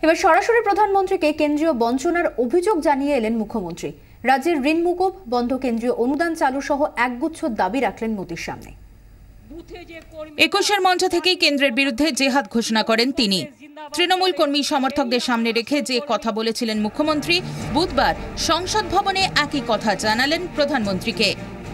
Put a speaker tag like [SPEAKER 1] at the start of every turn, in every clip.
[SPEAKER 1] এবার সরাসরি প্রধানমন্ত্রীকে কেন্দ্রীয় বঞ্চনার অভিযোগ জানিয়ে এলেন মুখ্যমন্ত্রী। রাজ্যের ঋণ মুকুব, বন্ধ কেন্দ্রীয় অনুদান চালু সহ একগুচ্ছ দাবি রাখলেন মোদির সামনে।
[SPEAKER 2] ২১ মঞ্চ থেকেই কেন্দ্রের বিরুদ্ধে জেহাদ ঘোষণা করেন তিনি। তৃণমূল কর্মী সমর্থকদের সামনে রেখে যে কথা বলেছিলেন মুখ্যমন্ত্রী, বুধবার সংসদ ভবনে একই কথা জানালেন প্রধানমন্ত্রীকে।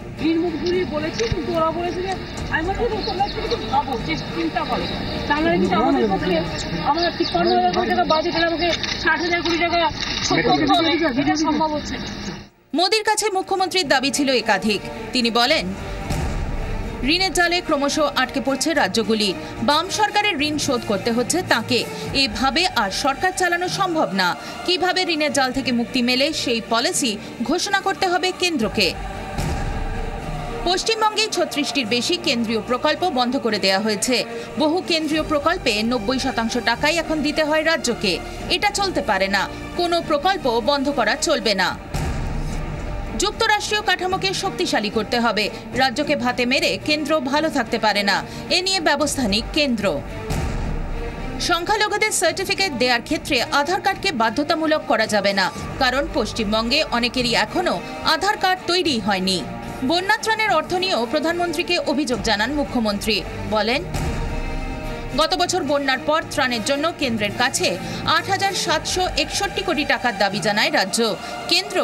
[SPEAKER 2] মোদির কাছে মুখ্যমন্ত্রীর দাবি ছিল একাধিক। তিনি বলেন, ঋণের জালে ক্রমশ আটকে পড়ছে রাজ্যগুলি। বাম সরকারের ঋণ শোধ করতে হচ্ছে তাকে। এভাবে আর সরকার চালানো সম্ভব না। কিভাবে ঋণের জাল থেকে মুক্তি মেলে সেই পলিসি ঘোষণা করতে হবে কেন্দ্রকে। পশ্চিমবঙ্গে ৩৬টির বেশি কেন্দ্রীয় প্রকল্প বন্ধ করে দেওয়া হয়েছে। বহু কেন্দ্রীয় প্রকল্পে ৯০% টাকাই এখন দিতে হয় রাজ্যকে। এটা চলতে পারে না। কোনো প্রকল্প বন্ধ করা চলবে না। যুক্তরাষ্ট্রীয় কাঠামোকে শক্তিশালী করতে হবে। রাজ্যকে ভাতে মেরে কেন্দ্র ভালো থাকতে পারে না। এ নিয়ে ব্যবস্থা নিক কেন্দ্র। সংখ্যালঘুদের সার্টিফিকেট দেওয়ার ক্ষেত্রে আধার কার্ডকে বাধ্যতামূলক করা যাবে না, কারণ পশ্চিমবঙ্গে অনেকেরই এখনো আধার কার্ড তৈরি হয়নি। বন্যা ত্রাণের অর্থ নিয়েও প্রধানমন্ত্রীকে অভিযোগ জানান মুখ্যমন্ত্রী। বলেন, গত বছর বন্যার পর ত্রাণের জন্য কেন্দ্রের কাছে ৮,৭৬১ কোটি টাকার দাবি জানায় রাজ্য। কেন্দ্র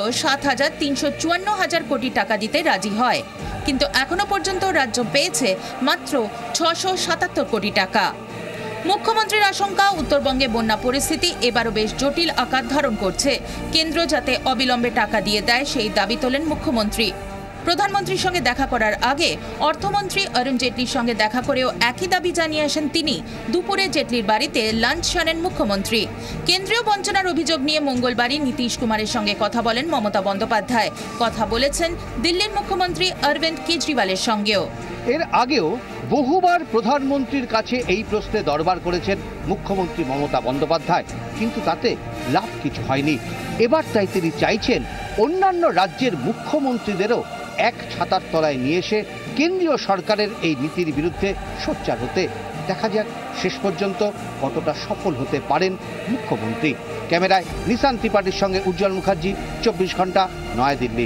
[SPEAKER 2] ৭,৩৫৪ কোটি টাকা দিতে রাজি হয়, কিন্তু এখনো পর্যন্ত রাজ্য পেয়েছে মাত্র ৬৭৭ কোটি টাকা। মুখ্যমন্ত্রীর আশঙ্কা, উত্তরবঙ্গে বন্যা পরিস্থিতি এবারও বেশ জটিল আকার ধারণ করছে। কেন্দ্র যাতে অবিলম্বে টাকা দিয়ে দেয় সেই দাবি তোলেন মুখ্যমন্ত্রী। প্রধানমন্ত্রীর সঙ্গে দেখা করার আগে অর্থমন্ত্রী অরুণ জেটলির সঙ্গে দেখা করেও একই দাবি জানিয়ে আসেন তিনি। দুপুরে জেটলির বাড়িতে লাঞ্চ সারেন মুখ্যমন্ত্রী। কেন্দ্রীয় বঞ্চনার অভিযোগ নিয়ে মঙ্গলবারই নীতিশ কুমারের সঙ্গে কথা বলেন মমতা বন্দ্যোপাধ্যায়। কথা বলেছেন দিল্লির মুখ্যমন্ত্রী অরবিন্দ কেজরিওয়ালের সঙ্গেও।
[SPEAKER 3] এর আগেও বহুবার প্রধানমন্ত্রীর কাছে এই প্রশ্নে দরবার করেছেন মুখ্যমন্ত্রী মমতা বন্দ্যোপাধ্যায়, কিন্তু তাতে লাভ কিছু হয়নি। এবার তাই তিনি চাইছেন অন্যান্য রাজ্যের মুখ্যমন্ত্রীদেরও এক ছাতার তলায় নিয়ে এসে কেন্দ্রীয় সরকারের এই নীতির বিরুদ্ধে সোচ্চার হতে। দেখা যাক শেষ পর্যন্ত কতটা সফল হতে পারেন মুখ্যমন্ত্রী। ক্যামেরায় নিশান ত্রিপাঠীর সঙ্গে উজ্জ্বল মুখার্জি, ২৪ ঘন্টা, নয়াদিল্লি।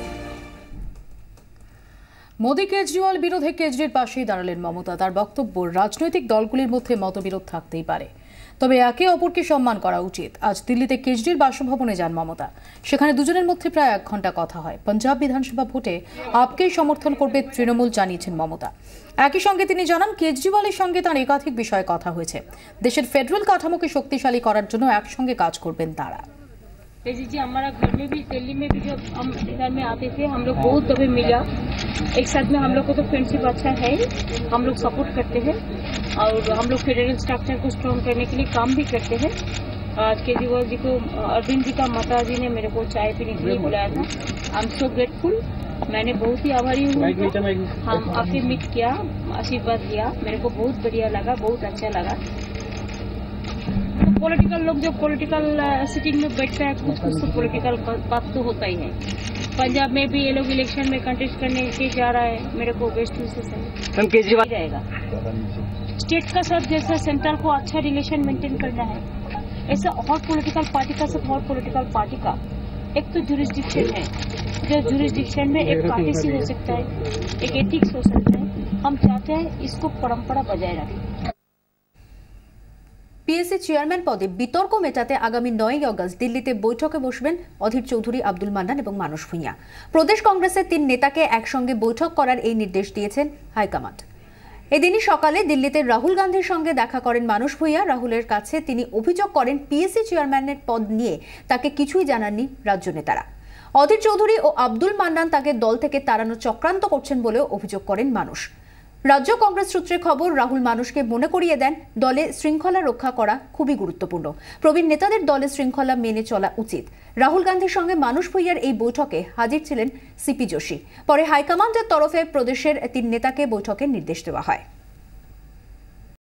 [SPEAKER 1] মোদি কেজরিওয়াল বিরোধে কেজরির পাশেই দাঁড়ালেন মমতা। তার বক্তব্য, রাজনৈতিক দলগুলির মধ্যে মতবিরোধ থাকতেই পারে, তবে একে অপরকে সম্মান করা উচিত। আজ দিল্লিতে কেজরির বাসভবনে যান মমতা। সেখানে দুজনের মধ্যে প্রায় ১ ঘন্টা কথা হয়। পাঞ্জাব বিধানসভা ভোটে আপকেই সমর্থন করবে তৃণমূল জানিয়েছেন মমতা। একই সঙ্গে তিনি জানান, কেজরিওয়ালের সঙ্গে তাঁর একাধিক বিষয়ে কথা হয়েছে। দেশের ফেডারেল কাঠামোকে শক্তিশালী করার জন্য একসঙ্গে काज করবেন তারা।
[SPEAKER 4] जी हमारा घर में भी, दिल्ली में भी जब हम घर में आते थे, हम लोग बहुत दफे मिला। एक साथ में हम लोग को तो फ्रेंडशिप अच्छा है, हम लोग सपोर्ट करते हैं और हम लोग फेडरल स्ट्रक्चर को स्ट्रॉन्ग करने के लिए काम भी करते हैं। केजरीवाल जी को, अरविंद जी का माता जी ने मेरे को चाय पीने के लिए बुलाया था। I am so grateful. मैंने बहुत ही आभारी हूँ। हम आके मीट किया, आशीर्वाद दिया, मेरे को बहुत बढ़िया लगा, बहुत अच्छा लगा। पॉलिटिकल लोग जब पॉलिटिकल सिटिंग में बैठता है, कुछ कुछ तो पॉलिटिकल बात तो होता ही है। पंजाब में भी ये लोग इलेक्शन में कंटेस्ट करने के जा रहा है, मेरे को बेस्ट विशेष है केजरीवाल रहेगा। स्टेट का साथ जैसा सेंट्रल को अच्छा रिलेशन मेंटेन करना है, ऐसा और पॉलिटिकल पार्टी का साथ और पॉलिटिकल पार्टी का एक तो जुरिस्डिक्शन है, जो जुरिस्डिक्शन में एक पार्टी हो सकता है, एक एथिक्स हो सकता है। हम चाहते हैं इसको परंपरा बजाय रखें।
[SPEAKER 1] পিএসসি চেয়ারম্যান পদে বিতর্ক মেটাতে আগামী ৯ই অগস্ট দিল্লিতে বৈঠকে বসবেন অধীর চৌধুরী, আব্দুল মান্নান এবং মানস ভূঁইয়া। প্রদেশ কংগ্রেসের ৩ নেতাকে একসঙ্গে বৈঠক করার এই নির্দেশ দিয়েছেন হাইকমান্ড। এদিনই সকালে দিল্লিতে রাহুল গান্ধীর সঙ্গে দেখা করেন মানস ভূঁইয়া। রাহুলের কাছে তিনি অভিযোগ করেন, পিএসসি চেয়ারম্যানের পদ নিয়ে তাকে কিছুই জানাননি রাজ্য নেতারা। অধীর চৌধুরী ও আব্দুল মান্নান তাকে দল থেকে তাড়ানোর চক্রান্ত করছেন বলেও অভিযোগ করেন মানস। রাজ্য কংগ্রেস সূত্রে খবর, রাহুল মানুষকে মনে করিয়ে দেন দলে শৃঙ্খলা রক্ষা করা খুবই গুরুত্বপূর্ণ। প্রবীণ নেতাদের দলে শৃঙ্খলা মেনে চলা উচিত। রাহুল গান্ধীর সঙ্গে মানস ভূঁইয়ার এই বৈঠকে হাজির ছিলেন সিপি যোশী। পরে হাইকমান্ডের তরফে প্রদেশের ৩ নেতাকে বৈঠকের নির্দেশ দেওয়া হয়।